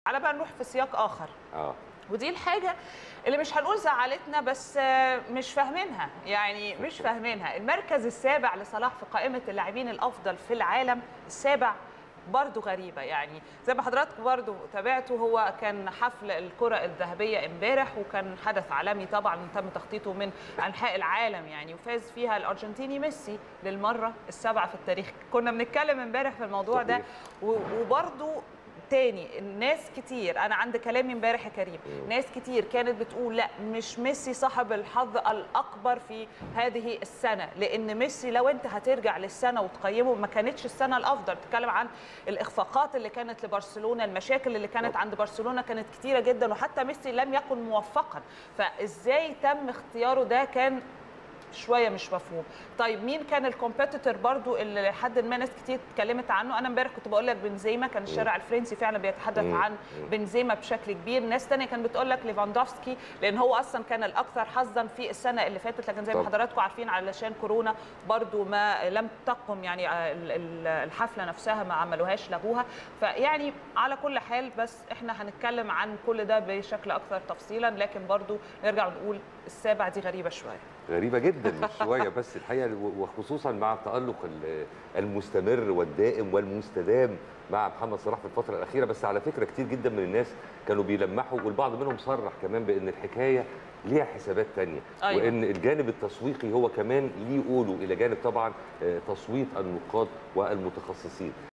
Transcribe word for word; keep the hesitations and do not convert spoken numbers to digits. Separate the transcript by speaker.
Speaker 1: على بقى نروح في سياق اخر.
Speaker 2: اه
Speaker 1: ودي الحاجه اللي مش هنقول زعلتنا بس مش فاهمينها، يعني مش فاهمينها. المركز السابع لصلاح في قائمه اللاعبين الافضل في العالم، السابع، برضه غريبه. يعني زي ما حضراتكم برضه تابعتوا، هو كان حفل الكره الذهبيه امبارح، وكان حدث عالمي طبعا تم تخطيطه من انحاء العالم يعني، وفاز فيها الارجنتيني ميسي للمره السابعه في التاريخ. كنا بنتكلم امبارح في الموضوع ده، وبرضه تاني ناس كتير، انا عند كلامي امبارح يا كريم، ناس كتير كانت بتقول لا مش ميسي صاحب الحظ الاكبر في هذه السنه، لان ميسي لو انت هترجع للسنه وتقيمه ما كانتش السنه الافضل. بتتكلم عن الاخفاقات اللي كانت لبرشلونه، المشاكل اللي كانت عند برشلونه كانت كتيره جدا، وحتى ميسي لم يكن موفقا، فازاي تم اختياره ده كان شويه مش مفهوم. طيب مين كان الكومبيتيتور برضو اللي لحد ما ناس كتير اتكلمت عنه؟ انا امبارح كنت بقول لك بنزيما، كان الشارع الفرنسي فعلا بيتحدث عن بنزيما بشكل كبير. ناس ثانيه كانت بتقول لك ليفاندوفسكي، لان هو اصلا كان الاكثر حظا في السنه اللي فاتت، لكن زي ما حضراتكم عارفين علشان كورونا برضو ما لم تقم يعني الحفله نفسها ما عملوهاش، لغوها. فيعني على كل حال بس احنا هنتكلم عن كل ده بشكل اكثر تفصيلا، لكن برضو نرجع ونقول السابع دي غريبه شويه.
Speaker 2: غريبه جدا مش شويه بس الحقيقه، وخصوصا مع التالق المستمر والدائم والمستدام مع محمد صلاح في الفتره الاخيره. بس على فكره كتير جدا من الناس كانوا بيلمحوا، والبعض منهم صرح كمان بان الحكايه ليها حسابات ثانيه، أيوة. وان الجانب التسويقي هو كمان ليه قوله الى جانب طبعا تصويت النقاد والمتخصصين.